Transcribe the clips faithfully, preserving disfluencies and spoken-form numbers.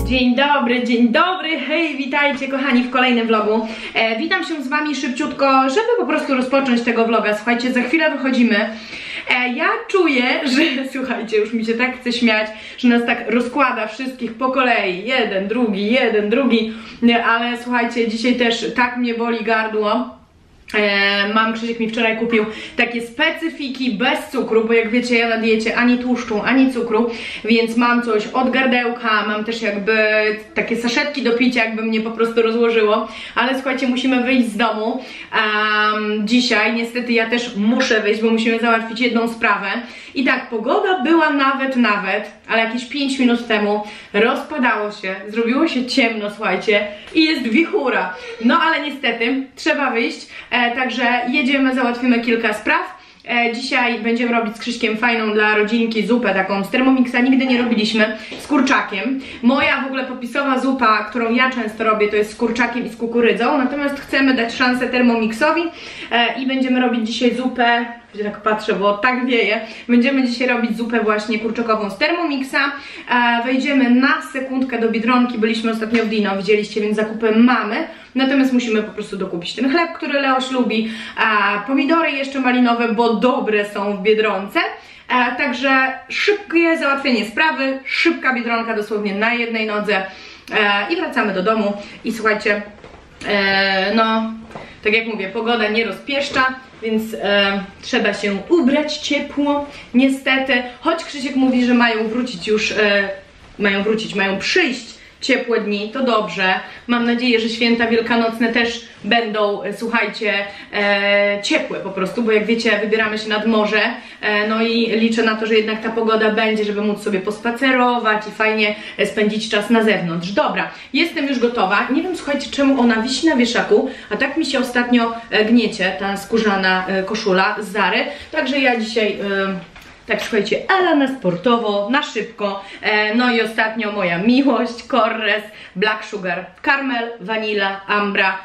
Dzień dobry, dzień dobry, hej, witajcie kochani w kolejnym vlogu. e, Witam się z wami szybciutko, żeby po prostu rozpocząć tego vloga. Słuchajcie, za chwilę wychodzimy. e, Ja czuję, że, słuchajcie, już mi się tak chce śmiać, że nas tak rozkłada wszystkich po kolei. Jeden, drugi, jeden, drugi. Ale słuchajcie, dzisiaj też tak mnie boli gardło. E, mam, Krzysiek mi wczoraj kupił takie specyfiki bez cukru, bo jak wiecie, ja na diecie ani tłuszczu, ani cukru, więc mam coś od gardełka, mam też jakby takie saszetki do picia, jakby mnie po prostu rozłożyło, ale słuchajcie, musimy wyjść z domu um, dzisiaj, niestety ja też muszę wyjść, bo musimy załatwić jedną sprawę. I tak, pogoda była nawet, nawet, ale jakieś pięć minut temu rozpadało się, zrobiło się ciemno, słuchajcie, i jest wichura. No ale niestety trzeba wyjść, e, także jedziemy, załatwimy kilka spraw. E, dzisiaj będziemy robić z Krzyśkiem fajną dla rodzinki zupę taką z Thermomixa, nigdy nie robiliśmy, z kurczakiem. Moja w ogóle popisowa zupa, którą ja często robię, to jest z kurczakiem i z kukurydzą, natomiast chcemy dać szansę Thermomixowi e, i będziemy robić dzisiaj zupę, tak patrzę, bo tak wieje, będziemy dzisiaj robić zupę właśnie kurczakową z Thermomixa. e, Wejdziemy na sekundkę do Biedronki, byliśmy ostatnio w Dino, widzieliście, więc zakupy mamy. Natomiast musimy po prostu dokupić ten chleb, który Leoś lubi, a pomidory jeszcze malinowe, bo dobre są w Biedronce. A, także szybkie załatwienie sprawy, szybka Biedronka dosłownie na jednej nodze e, i wracamy do domu. I słuchajcie, e, no tak jak mówię, pogoda nie rozpieszcza, więc e, trzeba się ubrać ciepło, niestety. Choć Krzysiek mówi, że mają wrócić już, e, mają wrócić, mają przyjść ciepłe dni, to dobrze. Mam nadzieję, że święta wielkanocne też będą, słuchajcie, e, ciepłe po prostu, bo jak wiecie, wybieramy się nad morze, e, no i liczę na to, że jednak ta pogoda będzie, żeby móc sobie pospacerować i fajnie spędzić czas na zewnątrz. Dobra, jestem już gotowa. Nie wiem, słuchajcie, czemu ona wisi na wieszaku, a tak mi się ostatnio gniecie, ta skórzana koszula z Zary, także ja dzisiaj... E, Tak, słuchajcie, ale na sportowo, na szybko. E, no i ostatnio moja miłość, Corres, Black Sugar, Caramel, Vanilla, Ambra,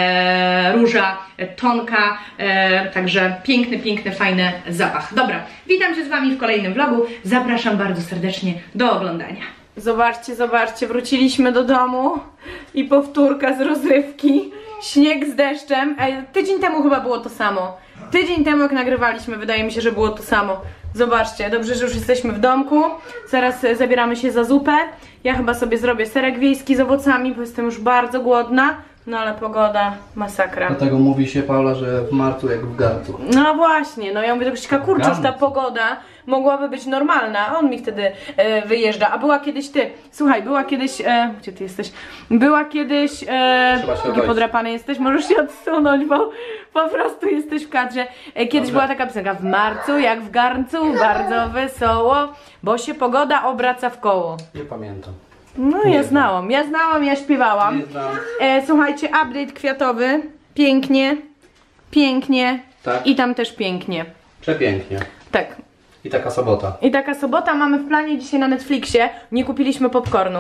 e, Róża, e, Tonka. E, także piękny, piękny, fajny zapach. Dobra, witam się z wami w kolejnym vlogu. Zapraszam bardzo serdecznie do oglądania. Zobaczcie, zobaczcie, wróciliśmy do domu i powtórka z rozrywki. Śnieg z deszczem. E, tydzień temu chyba było to samo. Tydzień temu jak nagrywaliśmy, wydaje mi się, że było to samo. Zobaczcie, dobrze, że już jesteśmy w domku. Zaraz zabieramy się za zupę. Ja chyba sobie zrobię serek wiejski z owocami, bo jestem już bardzo głodna. No ale pogoda, masakra. Dlatego mówi się, Paula, że w marcu jak w garncu. No właśnie, no ja mówię do Krzyśka, kurczę, już ta pogoda mogłaby być normalna, a on mi wtedy e, wyjeżdża. A była kiedyś ty, słuchaj, była kiedyś, e, gdzie ty jesteś? Była kiedyś, e, taki podrapany jesteś, możesz się odsunąć, bo po prostu jesteś w kadrze. E, kiedyś Dobrze. Była taka piosenka, w marcu jak w garncu, bardzo wesoło, bo się pogoda obraca w koło. Nie pamiętam. No nie ja znałam, ja znałam, ja śpiewałam. E, słuchajcie, update kwiatowy, pięknie, pięknie tak. I tam też pięknie. Przepięknie. Tak. I taka sobota. I taka sobota, mamy w planie dzisiaj na Netflixie, nie kupiliśmy popcornu.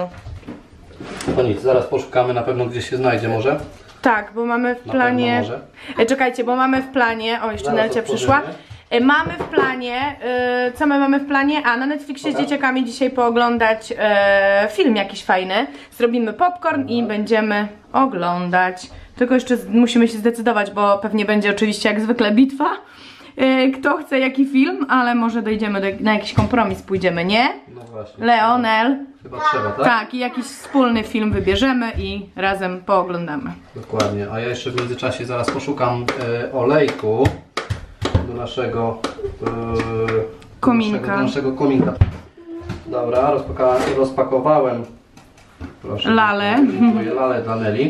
No nic, zaraz poszukamy, na pewno gdzieś się znajdzie może. Tak, bo mamy w planie... E, czekajcie, bo mamy w planie, o jeszcze Nelcia przyszła. E, mamy w planie, e, co my mamy w planie? A na Netflixie okay. z dzieciakami dzisiaj pooglądać e, film jakiś fajny. Zrobimy popcorn okay. i będziemy oglądać. Tylko jeszcze musimy się zdecydować, bo pewnie będzie oczywiście jak zwykle bitwa. E, kto chce jaki film, ale może dojdziemy do, na jakiś kompromis, pójdziemy, nie? No właśnie. Leonel. Chyba trzeba, tak? Tak, i jakiś wspólny film wybierzemy i razem pooglądamy. Dokładnie, a ja jeszcze w międzyczasie zaraz poszukam e, olejku do naszego e, kominka. Do naszego, do naszego kominka. Dobra, rozpaka rozpakowałem. Proszę. Lalę. Dziękuję, lalę dla Neli.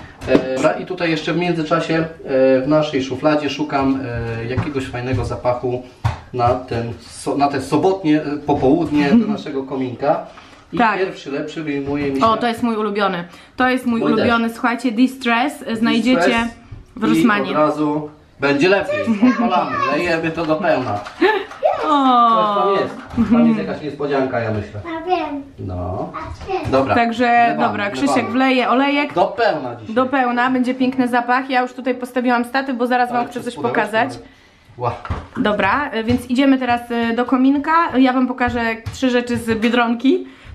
E, I tutaj jeszcze w międzyczasie e, w naszej szufladzie szukam e, jakiegoś fajnego zapachu na, ten, so, na te sobotnie popołudnie do naszego kominka. I tak. Pierwszy lepszy wyjmuje mi się... O, to jest mój ulubiony. To jest mój, mój ulubiony, też. Słuchajcie, Distress znajdziecie Distress w Rossmanie. I od razu będzie lepiej. Odpalamy, lejemy to do pełna. O. Coś tam jest. Tam jest jakaś niespodzianka, ja myślę. Ja wiem. No. Dobra. Także, lewamy, dobra, Krzysiek lewamy. Wleje olejek. Do pełna dzisiaj. Do pełna, będzie piękny zapach. Ja już tutaj postawiłam statyw, bo zaraz wam chcę coś pokazać. Wow. Dobra, więc idziemy teraz do kominka. Ja wam pokażę trzy rzeczy z Biedronki.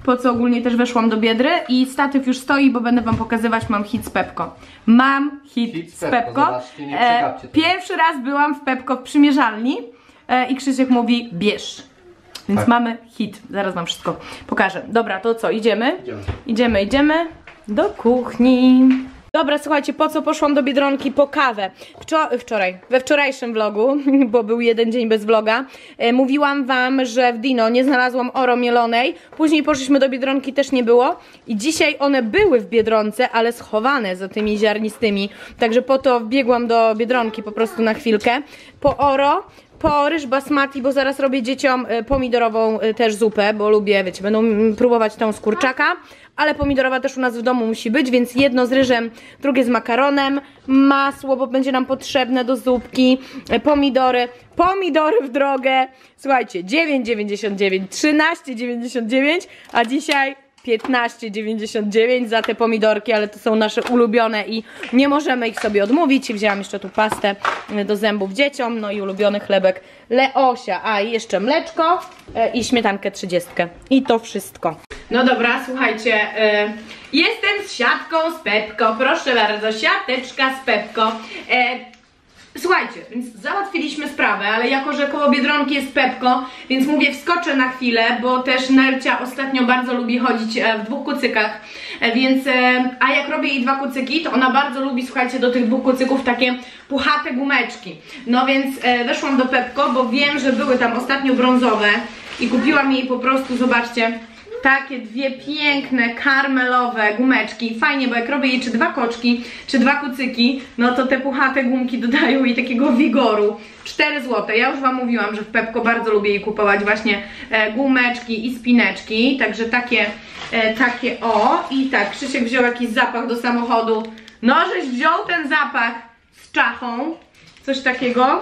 po co ogólnie też weszłam do Biedry i statyw już stoi, bo będę wam pokazywać, mam hit z Pepco. Mam hit, hit z Pepco. Pepco. Zobaczcie, nie e, pierwszy raz byłam w Pepco w przymierzalni e, i Krzysiek mówi bierz. Więc tak. Mamy hit. Zaraz wam wszystko pokażę. Dobra, to co? Idziemy? Idziemy. Idziemy, idziemy do kuchni. Dobra, słuchajcie, po co poszłam do Biedronki? Po kawę. Wczor wczoraj, we wczorajszym vlogu, bo był jeden dzień bez vloga, e, mówiłam wam, że w Dino nie znalazłam oro mielonej. Później poszliśmy do Biedronki, też nie było. I dzisiaj one były w Biedronce, ale schowane za tymi ziarnistymi. Także po to wbiegłam do Biedronki po prostu na chwilkę. Po oro, po ryż basmati, bo zaraz robię dzieciom pomidorową też zupę, bo lubię, wiecie, będą próbować tą z kurczaka. Ale pomidorowa też u nas w domu musi być, więc jedno z ryżem, drugie z makaronem, masło, bo będzie nam potrzebne do zupki, pomidory, pomidory w drogę. Słuchajcie, dziewięć dziewięćdziesiąt dziewięć, trzynaście dziewięćdziesiąt dziewięć, a dzisiaj piętnaście dziewięćdziesiąt dziewięć za te pomidorki, ale to są nasze ulubione i nie możemy ich sobie odmówić. Wzięłam jeszcze tu pastę do zębów dzieciom, no i ulubiony chlebek Leosia, a i jeszcze mleczko i śmietankę trzydziestkę. I to wszystko. No dobra, słuchajcie, yy, jestem z siatką z Pepco, proszę bardzo, siateczka z Pepco. Yy, Słuchajcie, więc załatwiliśmy sprawę, ale jako, że koło Biedronki jest Pepco, więc mówię, wskoczę na chwilę, bo też Nercia ostatnio bardzo lubi chodzić w dwóch kucykach, więc, a jak robię jej dwa kucyki, to ona bardzo lubi, słuchajcie, do tych dwóch kucyków takie puchate gumeczki. No więc weszłam do Pepco, bo wiem, że były tam ostatnio brązowe i kupiłam jej po prostu, zobaczcie, takie dwie piękne, karmelowe gumeczki. Fajnie, bo jak robię jej czy dwa koczki, czy dwa kucyki, no to te puchate gumki dodają jej takiego wigoru. cztery złote. Ja już wam mówiłam, że w Pepco bardzo lubię jej kupować właśnie e, gumeczki i spineczki. Także takie, e, takie o. I tak, Krzysiek wziął jakiś zapach do samochodu. No, żeś wziął ten zapach z czachą. Coś takiego.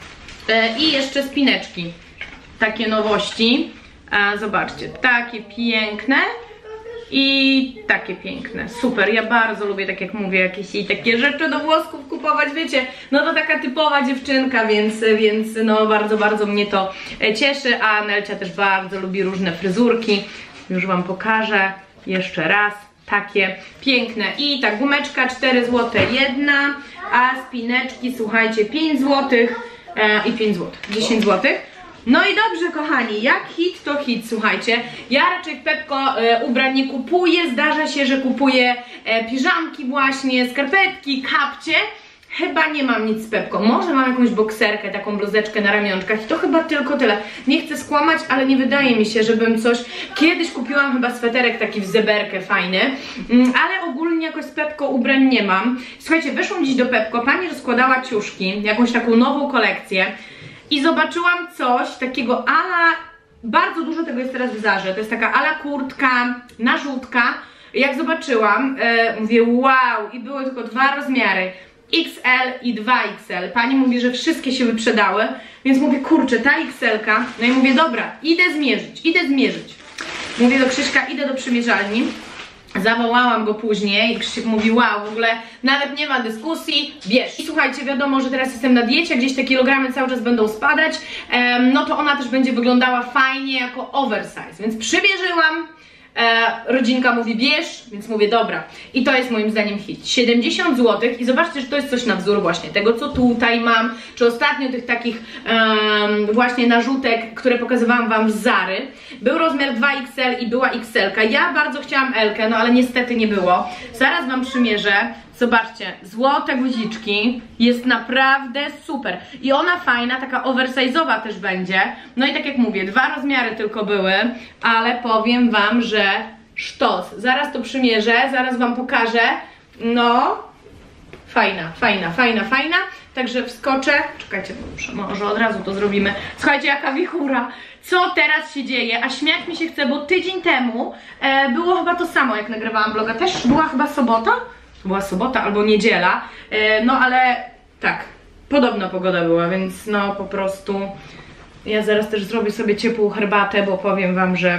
E, I jeszcze spineczki. Takie nowości. A zobaczcie, takie piękne i takie piękne, super, ja bardzo lubię, tak jak mówię, jakieś jej takie rzeczy do włosków kupować, wiecie, no to taka typowa dziewczynka, więc, więc no bardzo, bardzo mnie to cieszy, a Nelcia też bardzo lubi różne fryzurki, już wam pokażę jeszcze raz, takie piękne i tak gumeczka cztery złote jedna, a spineczki, słuchajcie, pięć złotych e, i pięć złotych, dziesięć złotych. No i dobrze, kochani, jak hit to hit, słuchajcie, ja raczej w Pepco e, ubrań nie kupuję, zdarza się, że kupuję e, piżamki właśnie, skarpetki, kapcie, chyba nie mam nic z Pepco, może mam jakąś bokserkę, taką bluzeczkę na ramionczkach i to chyba tylko tyle, nie chcę skłamać, ale nie wydaje mi się, żebym coś, kiedyś kupiłam chyba sweterek taki w zeberkę fajny, mm, ale ogólnie jakoś z Pepco ubrań nie mam. Słuchajcie, weszłam dziś do Pepco, pani rozkładała ciuszki, jakąś taką nową kolekcję. I zobaczyłam coś takiego ala, bardzo dużo tego jest teraz w Zarze, to jest taka ala kurtka, narzutka. Jak zobaczyłam, e, mówię wow, i były tylko dwa rozmiary, X L i dwa X L. Pani mówi, że wszystkie się wyprzedały, więc mówię, kurczę, ta X L-ka, no i mówię, dobra, idę zmierzyć, idę zmierzyć. Mówię do Krzyśka, idę do przymierzalni. Zawołałam go później i Krzysiek mówi, wow, w ogóle nawet nie ma dyskusji, bierz. I słuchajcie, wiadomo, że teraz jestem na diecie, gdzieś te kilogramy cały czas będą spadać, um, no to ona też będzie wyglądała fajnie jako oversize, więc przymierzyłam, e, rodzinka mówi bierz, więc mówię dobra. I to jest moim zdaniem hit, siedemdziesiąt złotych i zobaczcie, że to jest coś na wzór właśnie tego, co tutaj mam, czy ostatnio tych takich um, właśnie narzutek, które pokazywałam wam z Zary. Był rozmiar dwa X L i była X L-ka. Ja bardzo chciałam L-kę, no ale niestety nie było. Zaraz wam przymierzę. Zobaczcie, złote guziczki. Jest naprawdę super. I ona fajna, taka oversize'owa też będzie. No i tak jak mówię, dwa rozmiary tylko były, ale powiem wam, że sztos. Zaraz to przymierzę, zaraz wam pokażę. No, fajna, fajna, fajna, fajna. Także wskoczę. Czekajcie, może od razu to zrobimy. Słuchajcie, jaka wichura. Co teraz się dzieje? A śmiać mi się chce, bo tydzień temu e, było chyba to samo, jak nagrywałam vloga. Też była chyba sobota? Była sobota albo niedziela. E, no ale tak, podobna pogoda była, więc no po prostu ja zaraz też zrobię sobie ciepłą herbatę, bo powiem wam, że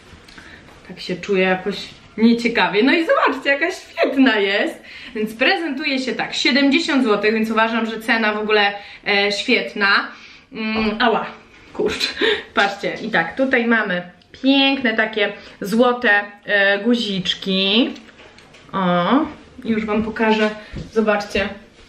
tak się czuję jakoś nieciekawie. No i zobaczcie, jaka świetna jest. Więc prezentuje się tak, siedemdziesiąt złotych, więc uważam, że cena w ogóle e, świetna. Mm, ała, kurczę, patrzcie. I tak, tutaj mamy piękne takie złote e, guziczki. O, już wam pokażę, zobaczcie.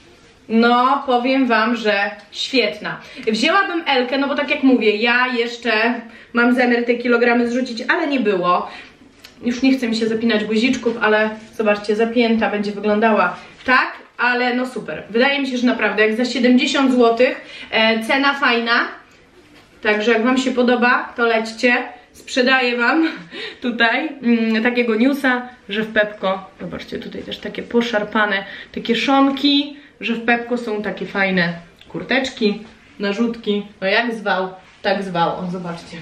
No, powiem wam, że świetna. Wzięłabym Elkę, no bo tak jak mówię, ja jeszcze mam zamiar te kilogramy zrzucić, ale nie było. Już nie chce mi się zapinać guziczków, ale zobaczcie, zapięta będzie wyglądała tak, ale no super. Wydaje mi się, że naprawdę jak za siedemdziesiąt złotych, e, cena fajna. Także jak wam się podoba, to lećcie. Sprzedaję wam tutaj mm, takiego newsa, że w Pepko, zobaczcie, tutaj też takie poszarpane, takie szonki, że w Pepko są takie fajne kurteczki, narzutki. No jak zwał, tak zwał. O, zobaczcie.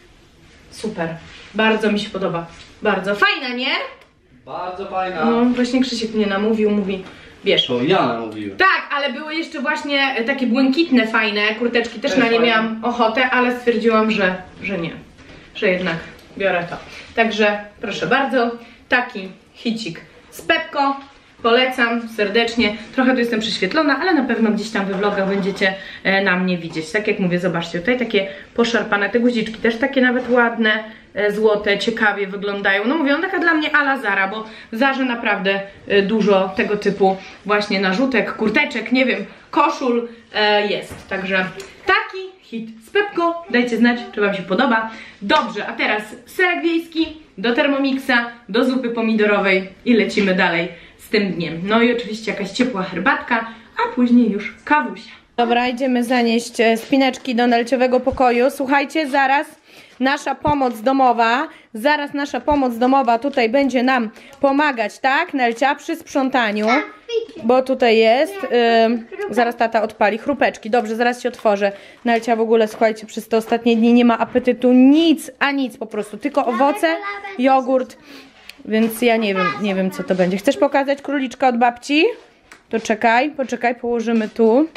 Super. Bardzo mi się podoba. Bardzo fajna, nie? Bardzo fajna. No właśnie Krzysiek mnie namówił, mówi, wiesz. To ja namówiłem. Tak, ale były jeszcze właśnie takie błękitne, fajne kurteczki, też, też na nie fajne. Miałam ochotę, ale stwierdziłam, że, że nie. Że jednak biorę to. Także proszę bardzo, taki hicik z Pepko. Polecam serdecznie. Trochę tu jestem prześwietlona, ale na pewno gdzieś tam we vlogach będziecie e, na mnie widzieć. Tak jak mówię, zobaczcie, tutaj takie poszarpane, te guziczki też takie nawet ładne, e, złote, ciekawie wyglądają. No mówię, on taka dla mnie ala Zara, bo w Zarze naprawdę e, dużo tego typu właśnie narzutek, kurteczek, nie wiem, koszul e, jest. Także taki hit z Pepko. Dajcie znać, czy wam się podoba. Dobrze, a teraz serek wiejski do Thermomixa, do zupy pomidorowej i lecimy dalej z tym dniem. No i oczywiście jakaś ciepła herbatka, a później już kawusia. Dobra, idziemy zanieść spineczki do Nelciowego pokoju. Słuchajcie, zaraz nasza pomoc domowa, zaraz nasza pomoc domowa tutaj będzie nam pomagać, tak, Nelcia, przy sprzątaniu, bo tutaj jest, yy, zaraz tata odpali chrupeczki, dobrze, zaraz się otworzę. Nelcia w ogóle, słuchajcie, przez te ostatnie dni nie ma apetytu, nic, a nic po prostu, tylko owoce, jogurt. Więc ja nie wiem, nie wiem co to będzie. Chcesz pokazać króliczka od babci? To czekaj, poczekaj, położymy tu.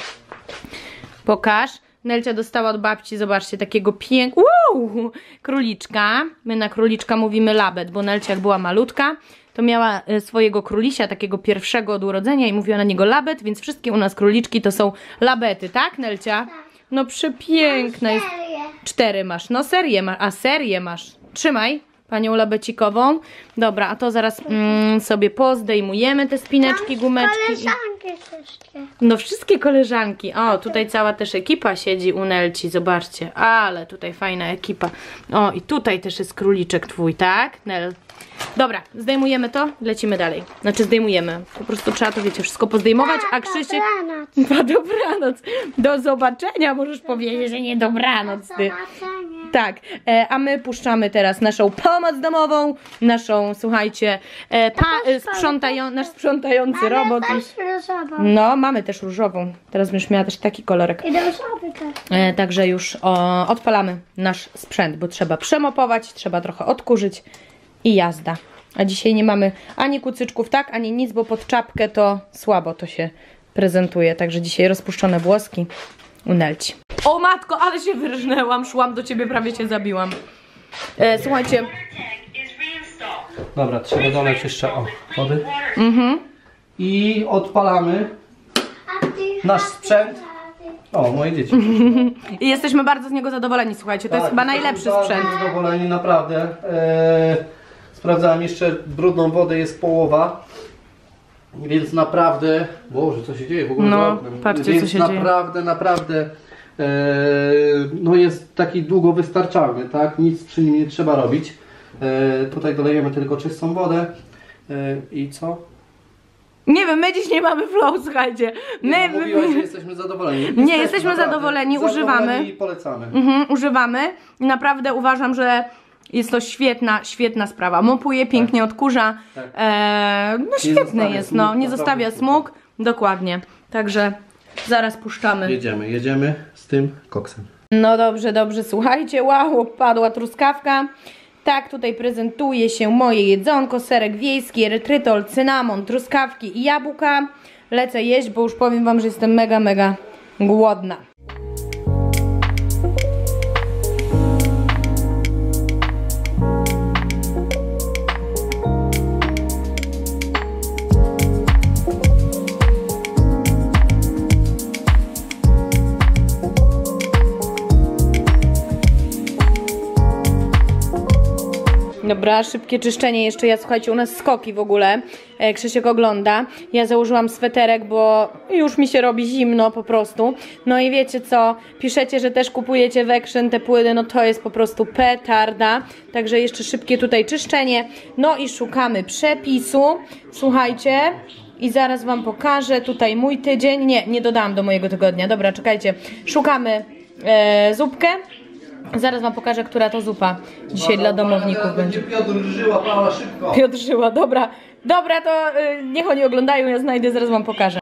Pokaż. Nelcia dostała od babci, zobaczcie, takiego pięknego króliczka. My na króliczka mówimy labet, bo Nelcia jak była malutka, to miała swojego królisia, takiego pierwszego od urodzenia i mówiła na niego labet, więc wszystkie u nas króliczki to są labety, tak Nelcia? No przepiękna jest. Cztery masz, no serię masz, a serię masz. Trzymaj panią labecikową. Dobra, a to zaraz mm, sobie pozdejmujemy te spineczki, gumeczki. Koleżanki wszystkie. No wszystkie koleżanki. O, tutaj cała też ekipa siedzi u Nelci, zobaczcie. Ale tutaj fajna ekipa. O, i tutaj też jest króliczek twój, tak, Nel? Dobra, zdejmujemy to, lecimy dalej. Znaczy zdejmujemy. Po prostu trzeba to, wiecie, wszystko pozdejmować, a Krzysiek... Dobranoc. Dobranoc. Do zobaczenia, możesz powiedzieć, że nie dobranoc. Ty. Tak, e, a my puszczamy teraz naszą pomoc domową, naszą, słuchajcie, e, pa, e, sprzątają, nasz sprzątający robot. No, mamy też różową. Teraz będziesz miała też taki kolorek. I różowy też. E, także już o, odpalamy nasz sprzęt, bo trzeba przemopować, trzeba trochę odkurzyć i jazda. A dzisiaj nie mamy ani kucyczków, tak, ani nic, bo pod czapkę to słabo to się prezentuje. Także dzisiaj rozpuszczone włoski u Nelci. O matko, ale się wyrżnęłam, szłam do ciebie, prawie cię zabiłam. E, słuchajcie. Dobra, trzeba dolać jeszcze o wody. Mhm. I odpalamy nasz sprzęt. O, moje dzieci. I jesteśmy bardzo z niego zadowoleni, słuchajcie, to tak, jest chyba najlepszy bardzo sprzęt. Zadowoleni, naprawdę. E, sprawdzałem jeszcze, brudną wodę jest połowa. Więc naprawdę, Boże, co się dzieje w ogóle no, z oknem. Patrzcie, Więc co się naprawdę, dzieje. naprawdę e, no jest taki długo wystarczalny, tak? Nic przy nim nie trzeba robić. E, tutaj dolejemy tylko czystą wodę. E, I co? Nie wiem, my dziś nie mamy flow, słuchajcie. My, nie, no, mówiłaś, że jesteśmy zadowoleni. Nie, jesteśmy, jesteśmy zadowoleni, używamy. I polecamy. Mhm, używamy. Naprawdę uważam, że jest to świetna, świetna sprawa. Mopuje, pięknie tak. odkurza. Tak. E, no świetny jest, no. Nie zostawia smug. Dokładnie. Także zaraz puszczamy. Jedziemy, jedziemy z tym koksem. No dobrze, dobrze, słuchajcie. Wow, padła truskawka. Tak tutaj prezentuje się moje jedzonko. Serek wiejski, erytrytol, cynamon, truskawki i jabłka. Lecę jeść, bo już powiem wam, że jestem mega, mega głodna. Dobra, szybkie czyszczenie jeszcze. Ja, słuchajcie, u nas skoki w ogóle. E, Krzysiek ogląda. Ja założyłam sweterek, bo już mi się robi zimno po prostu. No i wiecie co? Piszecie, że też kupujecie w Action te płyny. No to jest po prostu petarda. Także jeszcze szybkie tutaj czyszczenie. No i szukamy przepisu. Słuchajcie. I zaraz wam pokażę tutaj mój tydzień. Nie, nie dodałam do mojego tygodnia. Dobra, czekajcie. Szukamy e, zupkę. Zaraz wam pokażę, która to zupa dzisiaj dla domowników będzie. Piotr Żyła, pała szybko. Piotr Żyła, dobra. Dobra, to y, niech oni oglądają, ja znajdę, zaraz wam pokażę.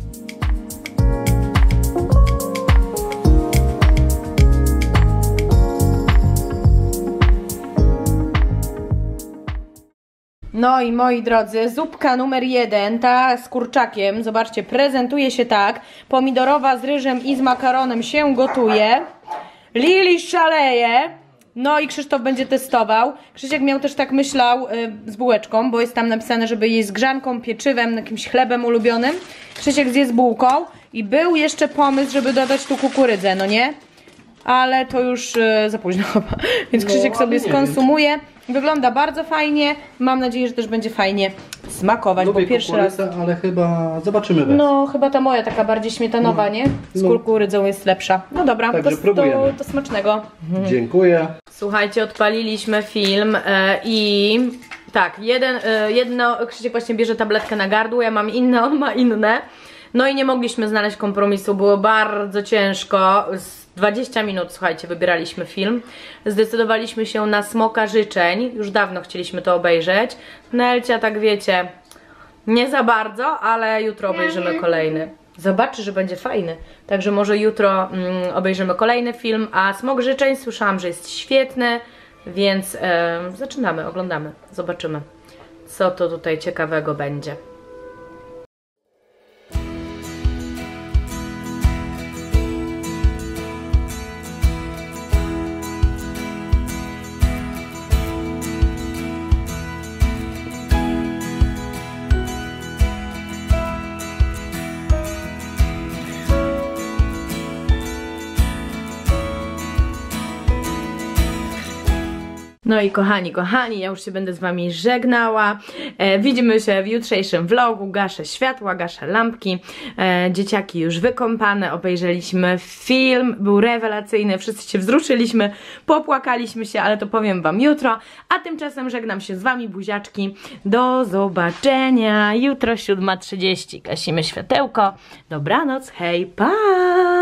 No i moi drodzy, zupka numer jeden, ta z kurczakiem, zobaczcie, prezentuje się tak. Pomidorowa z ryżem i z makaronem się gotuje. Lili szaleje. No i Krzysztof będzie testował. Krzysiek miał też tak myślał y, z bułeczką, bo jest tam napisane, żeby jeść z grzanką, pieczywem, jakimś chlebem ulubionym. Krzysiek zje z bułką i był jeszcze pomysł, żeby dodać tu kukurydzę, no nie? Ale to już y, za późno chyba. Więc Krzysiek no, sobie skonsumuje. Wygląda bardzo fajnie. Mam nadzieję, że też będzie fajnie smakować, Lubię bo pierwszy raz. ale chyba zobaczymy bez. No, chyba ta moja taka bardziej śmietanowa, nie? Z No. kukurydzą jest lepsza. No dobra, Także to, próbujemy. to, to smacznego. Dziękuję. Słuchajcie, odpaliliśmy film e, i tak, jeden, e, jedno, Krzysiek właśnie bierze tabletkę na gardło, ja mam inne, on ma inne. No i nie mogliśmy znaleźć kompromisu, było bardzo ciężko. Z dwadzieścia minut, słuchajcie, wybieraliśmy film. Zdecydowaliśmy się na Smoka Życzeń, już dawno chcieliśmy to obejrzeć. Nelcia, tak wiecie, nie za bardzo, ale jutro obejrzymy kolejny. Zobaczy, że będzie fajny. Także może jutro mm, obejrzymy kolejny film. A Smok Życzeń słyszałam, że jest świetny. Więc e, zaczynamy, oglądamy. Zobaczymy, co to tutaj ciekawego będzie. No i kochani, kochani, ja już się będę z wami żegnała. E, widzimy się w jutrzejszym vlogu. Gaszę światła, gaszę lampki. E, dzieciaki już wykąpane, obejrzeliśmy film, był rewelacyjny, wszyscy się wzruszyliśmy, popłakaliśmy się, ale to powiem wam jutro. A tymczasem żegnam się z wami, buziaczki. Do zobaczenia jutro siódma trzydzieści. Gasimy światełko. Dobranoc, hej, pa!